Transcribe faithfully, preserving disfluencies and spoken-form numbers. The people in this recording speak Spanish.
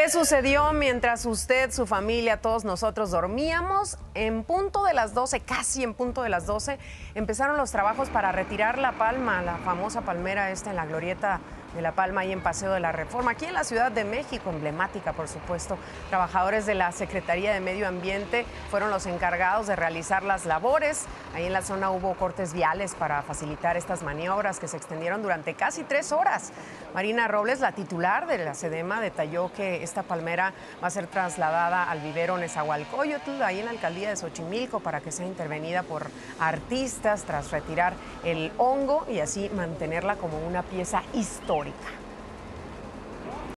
¿Qué sucedió mientras usted, su familia, todos nosotros dormíamos? En punto de las doce, casi en punto de las doce, empezaron los trabajos para retirar la palma, la famosa palmera esta en la glorieta de La Palma, ahí en Paseo de la Reforma, aquí en la Ciudad de México, emblemática, por supuesto. Trabajadores de la Secretaría de Medio Ambiente fueron los encargados de realizar las labores. Ahí en la zona hubo cortes viales para facilitar estas maniobras que se extendieron durante casi tres horas. Marina Robles, la titular de la SEDEMA, detalló que esta palmera va a ser trasladada al vivero Nezahualcóyotl, ahí en la alcaldía de Xochimilco, para que sea intervenida por artistas tras retirar el hongo y así mantenerla como una pieza histórica.